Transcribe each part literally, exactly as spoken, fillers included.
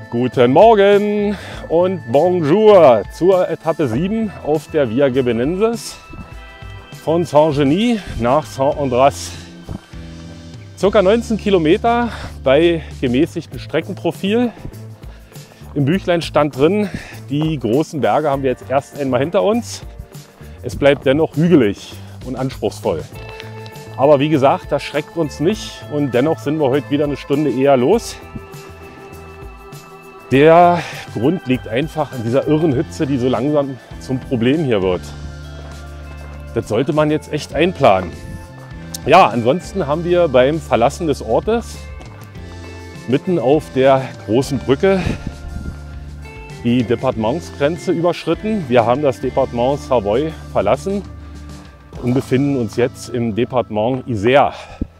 Guten Morgen und Bonjour zur Etappe sieben auf der Via Gibenensis von Saint-Genis nach Saint-András. Circa neunzehn Kilometer bei gemäßigtem Streckenprofil. Im Büchlein stand drin, die großen Berge haben wir jetzt erst einmal hinter uns. Es bleibt dennoch hügelig und anspruchsvoll. Aber wie gesagt, das schreckt uns nicht und dennoch sind wir heute wieder eine Stunde eher los. Der Grund liegt einfach in dieser irren Hitze, die so langsam zum Problem hier wird. Das sollte man jetzt echt einplanen. Ja, ansonsten haben wir beim Verlassen des Ortes mitten auf der großen Brücke die Departementsgrenze überschritten. Wir haben das Departement Savoie verlassen und befinden uns jetzt im Departement Isère.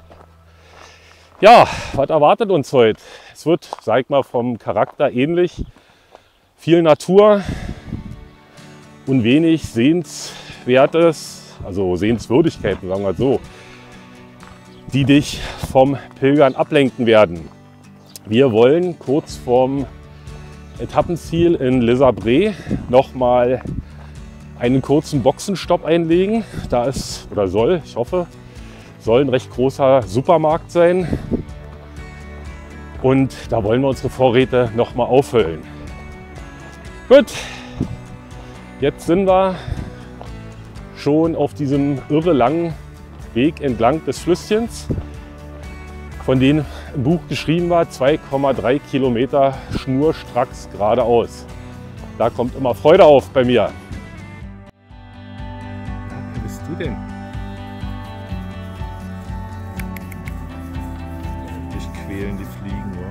Ja, was erwartet uns heute? Es wird, sag ich mal, vom Charakter ähnlich. Viel Natur und wenig Sehenswertes, also Sehenswürdigkeiten, sagen wir so, die dich vom Pilgern ablenken werden. Wir wollen kurz vorm Etappenziel in Les Abrets nochmal einen kurzen Boxenstopp einlegen. Da ist, oder soll, ich hoffe, soll ein recht großer Supermarkt sein. Und da wollen wir unsere Vorräte nochmal auffüllen. Gut, jetzt sind wir schon auf diesem irre langen Weg entlang des Flüsschens, von dem im Buch geschrieben war, zwei Komma drei Kilometer schnurstracks geradeaus. Da kommt immer Freude auf bei mir. Wer bist du denn? Dich quälen die Fliegen, ja?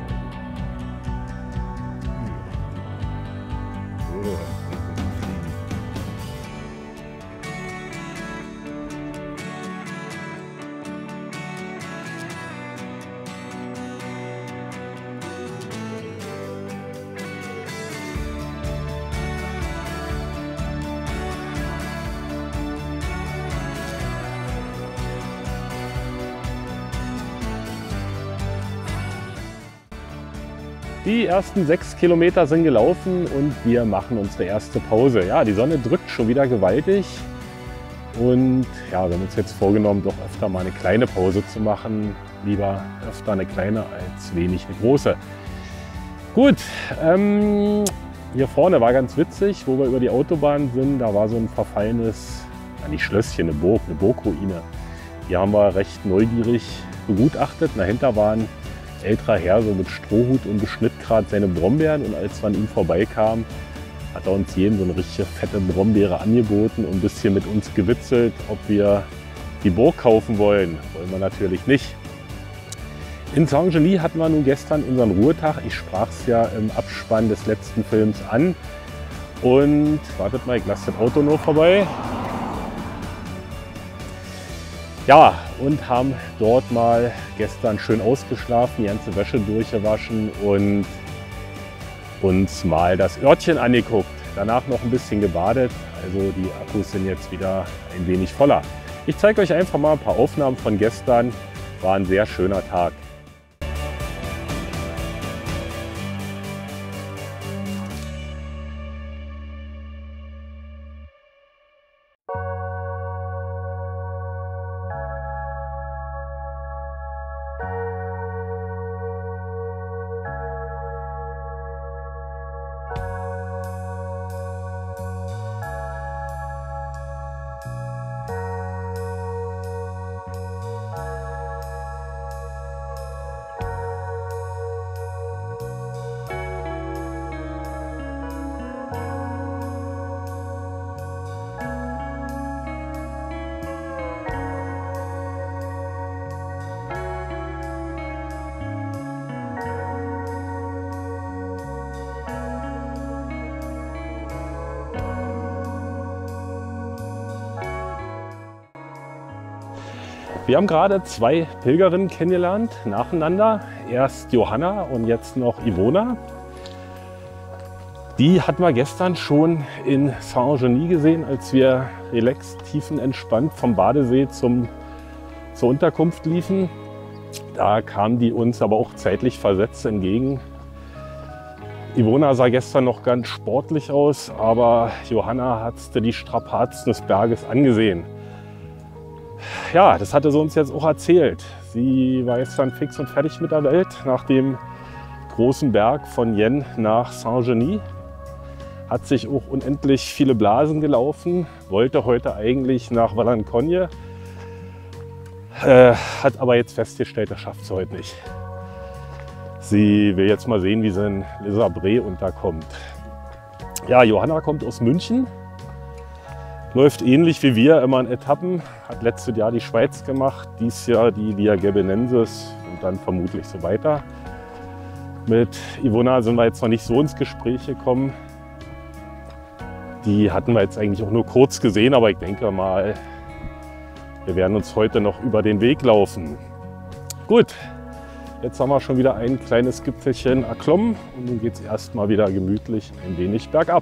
So, da kommen die Fliegen. Die ersten sechs Kilometer sind gelaufen und wir machen unsere erste Pause. Ja, die Sonne drückt schon wieder gewaltig und ja, wir haben uns jetzt vorgenommen, doch öfter mal eine kleine Pause zu machen. Lieber öfter eine kleine als wenig eine große. Gut, ähm, hier vorne war ganz witzig, wo wir über die Autobahn sind. Da war so ein verfallenes, nicht Schlösschen, eine Burg, eine Burgruine. Die haben wir recht neugierig begutachtet. Dahinter waren älterer Herr so mit Strohhut und beschnitt gerade seine Brombeeren, und als wir an ihm vorbeikamen, hat er uns jeden so eine richtige fette Brombeere angeboten und ein bisschen mit uns gewitzelt, ob wir die Burg kaufen wollen. Wollen wir natürlich nicht. In Saint-Genis hatten wir nun gestern unseren Ruhetag. Ich sprach es ja im Abspann des letzten Films an. Und wartet mal, ich lasse das Auto nur vorbei. Ja, und haben dort mal gestern schön ausgeschlafen, die ganze Wäsche durchgewaschen und uns mal das Örtchen angeguckt. Danach noch ein bisschen gebadet, also die Akkus sind jetzt wieder ein wenig voller. Ich zeige euch einfach mal ein paar Aufnahmen von gestern. War ein sehr schöner Tag. Wir haben gerade zwei Pilgerinnen kennengelernt, nacheinander. Erst Johanna und jetzt noch Ivona. Die hatten wir gestern schon in Saint-Genis gesehen, als wir relaxed, tiefenentspannt vom Badesee zum, zur Unterkunft liefen. Da kamen die uns aber auch zeitlich versetzt entgegen. Ivona sah gestern noch ganz sportlich aus, aber Johanna hat die Strapazen des Berges angesehen. Ja, das hatte sie uns jetzt auch erzählt. Sie war jetzt dann fix und fertig mit der Welt nach dem großen Berg von Yen nach Saint-Genis. Hat sich auch unendlich viele Blasen gelaufen, wollte heute eigentlich nach Vallancogne, äh, hat aber jetzt festgestellt, das schafft sie heute nicht. Sie will jetzt mal sehen, wie sie in Les Abrets unterkommt. Ja, Johanna kommt aus München, läuft ähnlich wie wir immer in Etappen, hat letztes Jahr die Schweiz gemacht, dieses Jahr die Via Gebinensis und dann vermutlich so weiter. Mit Ivona sind wir jetzt noch nicht so ins Gespräch gekommen. Die hatten wir jetzt eigentlich auch nur kurz gesehen, aber ich denke mal, wir werden uns heute noch über den Weg laufen. Gut. Jetzt haben wir schon wieder ein kleines Gipfelchen erklommen und nun geht es erstmal wieder gemütlich ein wenig bergab.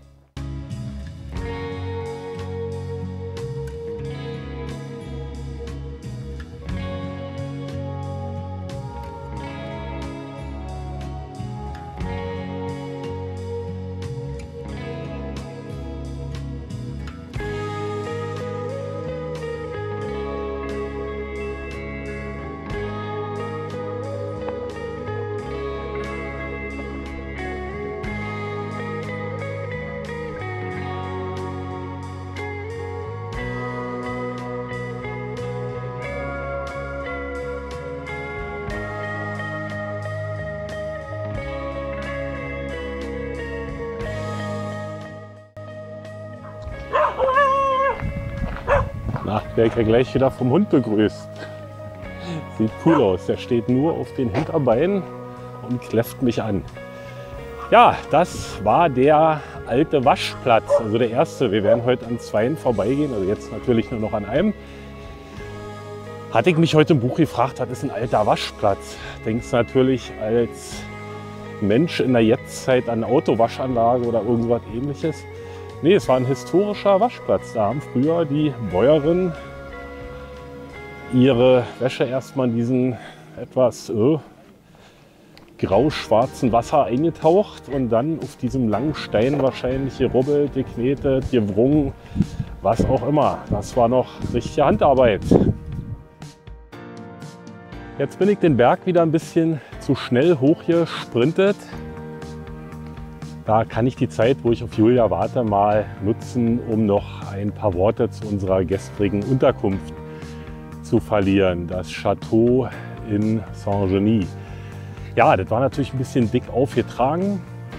Na, der wird ja gleich wieder vom Hund begrüßt. Sieht cool aus. Der steht nur auf den Hinterbeinen und kläfft mich an. Ja, das war der alte Waschplatz, also der erste. Wir werden heute an zweien vorbeigehen, also jetzt natürlich nur noch an einem. Hatte ich mich heute im Buch gefragt, was ist ein alter Waschplatz? Denkst du natürlich als Mensch in der Jetztzeit an eine Autowaschanlage oder irgendwas Ähnliches. Nee, es war ein historischer Waschplatz. Da haben früher die Bäuerinnen ihre Wäsche erstmal in diesen etwas äh, grau-schwarzen Wasser eingetaucht und dann auf diesem langen Stein wahrscheinlich gerubbelt, geknetet, gewrungen, was auch immer. Das war noch richtige Handarbeit. Jetzt bin ich den Berg wieder ein bisschen zu schnell hochgesprintet. Da kann ich die Zeit, wo ich auf Julia warte, mal nutzen, um noch ein paar Worte zu unserer gestrigen Unterkunft zu verlieren. Das Chateau in Saint-Genis. Ja, das war natürlich ein bisschen dick aufgetragen.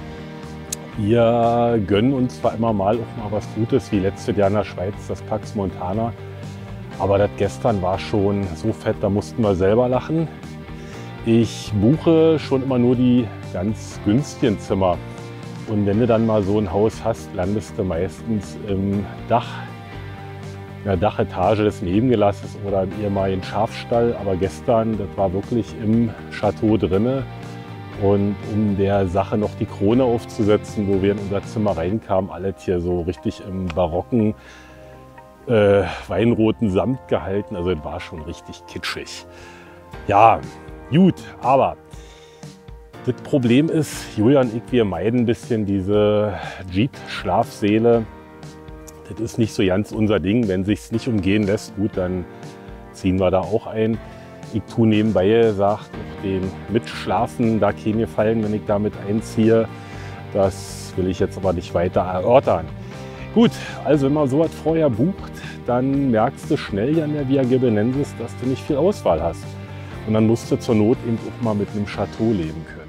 Wir gönnen uns zwar immer mal auch mal was Gutes, wie letztes Jahr in der Schweiz, das Pax Montana. Aber das gestern war schon so fett, da mussten wir selber lachen. Ich buche schon immer nur die ganz günstigen Zimmer. Und wenn du dann mal so ein Haus hast, landest du meistens im Dach, in der Dachetage des Nebengelasses oder im ehemaligen Schafstall. Aber gestern, das war wirklich im Chateau drinne. Und um der Sache noch die Krone aufzusetzen, wo wir in unser Zimmer reinkamen, alles hier so richtig im barocken, äh, weinroten Samt gehalten. Also das war schon richtig kitschig. Ja, gut, aber das Problem ist, Julia und ich, wir meiden ein bisschen diese Jeep-Schlafsäle. Das ist nicht so ganz unser Ding. Wenn es sich nicht umgehen lässt, gut, dann ziehen wir da auch ein. Ich tue nebenbei, sagt auch den Mitschlafen da keinen Gefallen, wenn ich damit einziehe. Das will ich jetzt aber nicht weiter erörtern. Gut, also wenn man sowas vorher bucht, dann merkst du schnell an der Via Gebinensis, dass du nicht viel Auswahl hast. Und dann musst du zur Not eben auch mal mit einem Chateau leben können.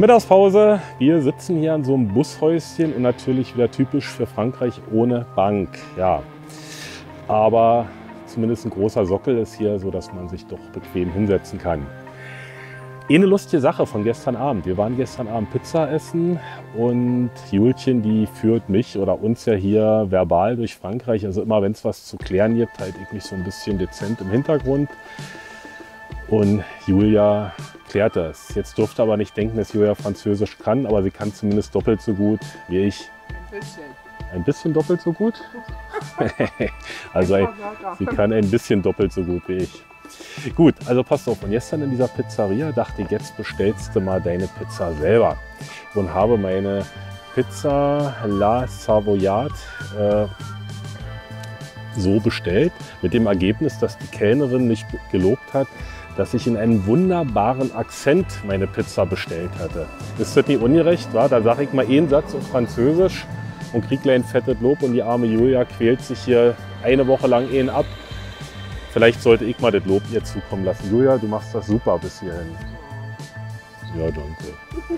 Mittagspause. Wir sitzen hier an so einem Bushäuschen und natürlich wieder typisch für Frankreich ohne Bank. Ja, aber zumindest ein großer Sockel ist hier, so dass man sich doch bequem hinsetzen kann. Eine lustige Sache von gestern Abend. Wir waren gestern Abend Pizza essen und Julchen, die führt mich oder uns ja hier verbal durch Frankreich. Also immer wenn es was zu klären gibt, halte ich mich so ein bisschen dezent im Hintergrund. Und Julia klärt das. Jetzt dürfte aber nicht denken, dass Julia Französisch kann, aber sie kann zumindest doppelt so gut wie ich. Ein bisschen. Ein bisschen doppelt so gut? Also ein, sie kann ein bisschen doppelt so gut wie ich. Gut, also passt auf. Und gestern in dieser Pizzeria dachte ich, jetzt bestellst du mal deine Pizza selber. Und habe meine Pizza La Savoyarde äh, so bestellt. Mit dem Ergebnis, dass die Kellnerin mich gelobt hat, dass ich in einem wunderbaren Akzent meine Pizza bestellt hatte. Ist das nicht ungerecht, wa? Da sage ich mal einen Satz auf Französisch und kriege ein fettes Lob und die arme Julia quält sich hier eine Woche lang einen ab. Vielleicht sollte ich mal das Lob ihr zukommen lassen. Julia, du machst das super bis hierhin. Ja, danke.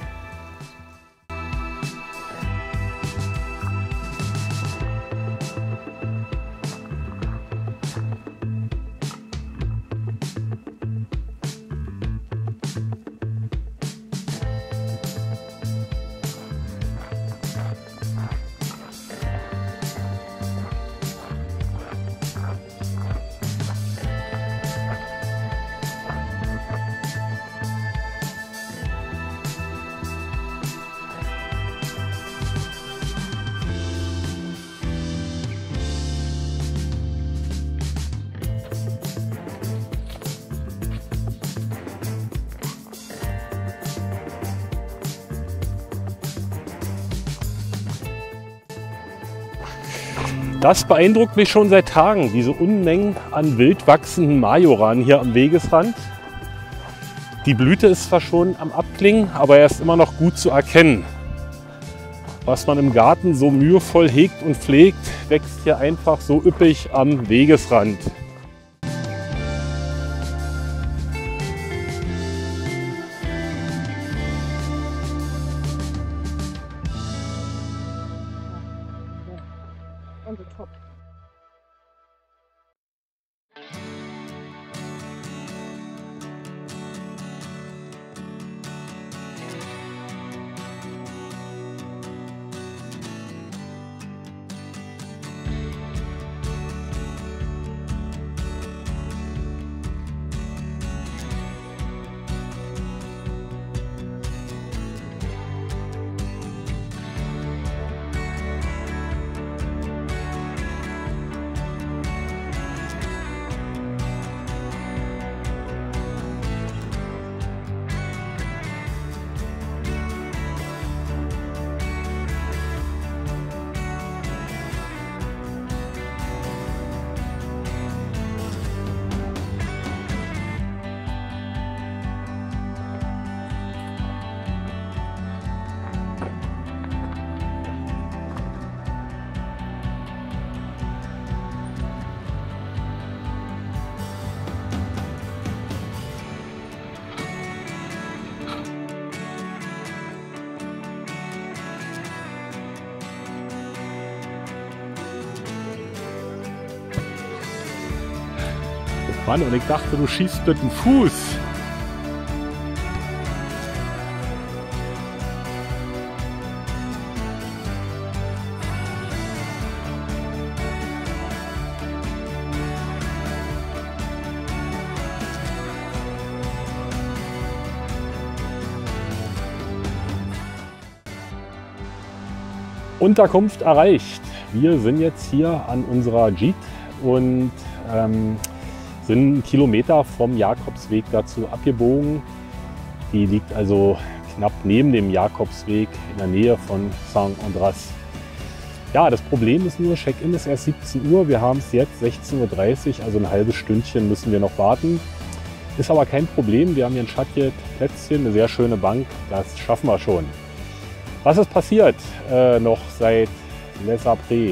Das beeindruckt mich schon seit Tagen, diese Unmengen an wild wachsenden Majoran hier am Wegesrand. Die Blüte ist zwar schon am Abklingen, aber er ist immer noch gut zu erkennen. Was man im Garten so mühevoll hegt und pflegt, wächst hier einfach so üppig am Wegesrand. On the top. Mann, und ich dachte, du schießt mit dem Fuß. Unterkunft erreicht. Wir sind jetzt hier an unserer Jeep und ähm, sind einen Kilometer vom Jakobsweg dazu abgebogen. Die liegt also knapp neben dem Jakobsweg in der Nähe von Saint-Andras. Ja, das Problem ist nur, Check-in ist erst siebzehn Uhr. Wir haben es jetzt sechzehn Uhr dreißig, also ein halbes Stündchen müssen wir noch warten. Ist aber kein Problem. Wir haben hier ein schattiges Plätzchen, eine sehr schöne Bank. Das schaffen wir schon. Was ist passiert äh, noch seit Les Après?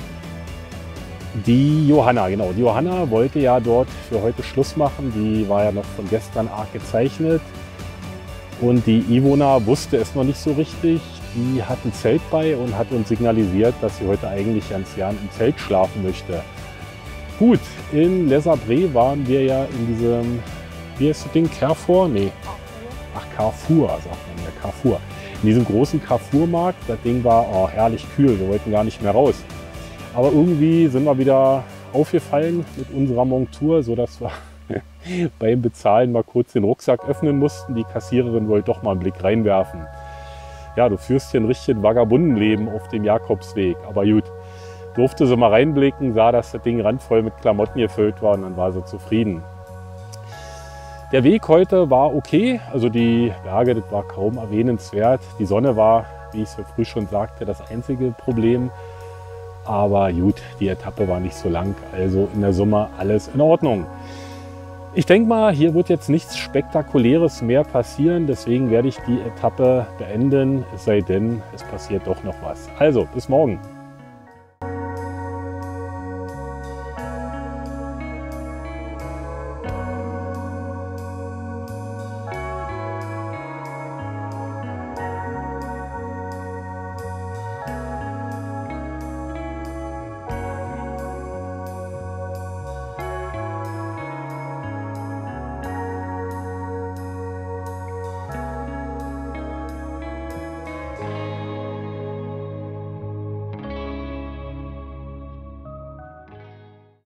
Die Johanna, genau. Die Johanna wollte ja dort für heute Schluss machen. Die war ja noch von gestern arg gezeichnet. Und die Ivona wusste es noch nicht so richtig. Die hat ein Zelt bei und hat uns signalisiert, dass sie heute eigentlich ganz gern im Zelt schlafen möchte. Gut, in Les Abrets waren wir ja in diesem, wie heißt das Ding, Carrefour? Nee. Ach, Carrefour, sagt man ja, Carrefour. In diesem großen Carrefour-Markt, das Ding war oh, herrlich kühl, wir wollten gar nicht mehr raus. Aber irgendwie sind wir wieder aufgefallen mit unserer Montur, sodass wir beim Bezahlen mal kurz den Rucksack öffnen mussten. Die Kassiererin wollte doch mal einen Blick reinwerfen. Ja, du führst hier ein richtiges Vagabundenleben auf dem Jakobsweg, aber gut. Durfte sie mal reinblicken, sah, dass das Ding randvoll mit Klamotten gefüllt war und dann war sie zufrieden. Der Weg heute war okay, also die Berge, das war kaum erwähnenswert. Die Sonne war, wie ich es früh schon sagte, das einzige Problem. Aber gut, die Etappe war nicht so lang, also in der Summe alles in Ordnung. Ich denke mal, hier wird jetzt nichts Spektakuläres mehr passieren, deswegen werde ich die Etappe beenden, es sei denn, es passiert doch noch was. Also, bis morgen.